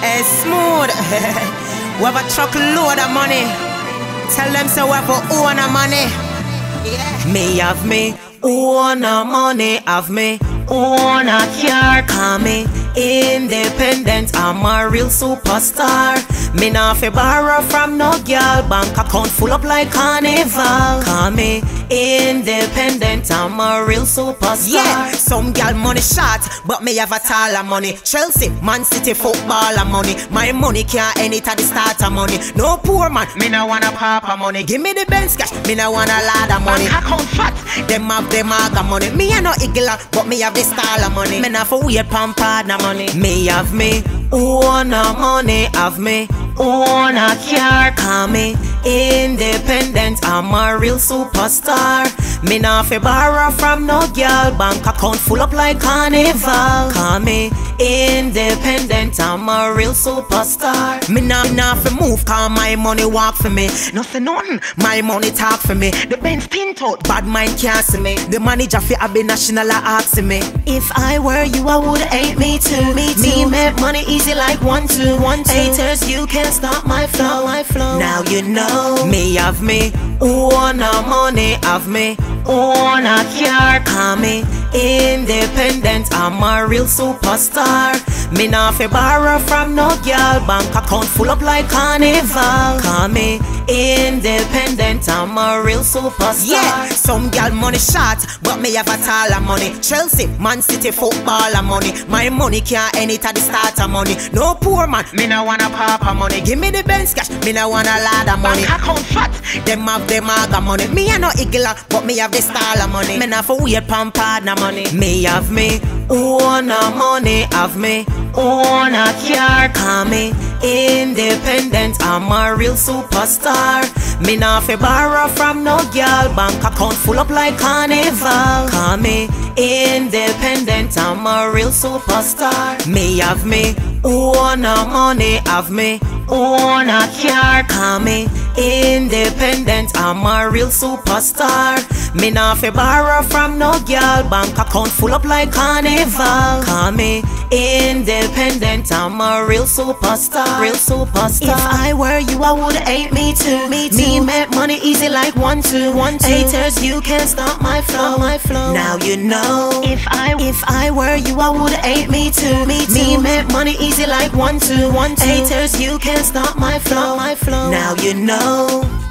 Hey, smooth. We have a truckload of money. Tell them so we have a own of money. Yeah. Me have me own of money. Have me own a car. Call me independent. I'm a real superstar. Me not fi borrow from no girl. Bank account full up like carnival. Call me independent. I'm a real superstar. Yeah, some girl money short, but me have a taller money. Chelsea, Man City footballer money. My money can't end it at the start of money. No poor man, me no want a papa money. Give me the Benz cash, me no want a lot of money. Bank account fat, them have them aga money. Me a no igla, but me have the style of money. Me not for weird pampered na money. Me have me own a money, have me own a car. Call me independent, I'm a real superstar. Me not fi borrow from no girl. Bank account full up like carnival. Call me independent, I'm a real superstar. Me not fi move, cause my money walk for me. Nothing, my money talk for me. The Benz tint out, bad mind can't see me. The manager fi Abbey National asking me, if I were you, I would hate me too. Me make money easy like 1, 2, 1, 2. Haters, you can't stop my flow, Now you know me have me own a money, have me own a car. Call me independent, I'm a real superstar. Me not fi borrow from no girl. Bank account full up like carnival. Call me independent, I'm a real superstar. Yeah, some girl money short, but me have a taller money. Chelsea, Man City footballer money. My money can't end it at the start of money. No poor man, me no want a papa money. Give me the Benz cash, me no want a lot of money. Bank account fat, them have them aga money. Me a no igla, but me have the style of money. Me not for weird pampered na money. Me have me own a money, have me own a car. Call me independent, I'm a real superstar. Me not fi borrow from no girl. Bank account full up like carnival. Call me independent, I'm a real superstar. Me have me own a money, have me own a car. Call me independent, I'm a real superstar. Me not fi borrow from no girl. Bank account full up like carnival. Call me independent, I'm a real superstar. Real superstar. If I were you, I would hate me too. Me make money easy like 1, 2, 1, 2. Haters, you can't stop my flow, Now you know if I were you, I would hate me too. Me make money easy like 1, 2, 1, 2. Haters, you can't stop my flow, Now you know.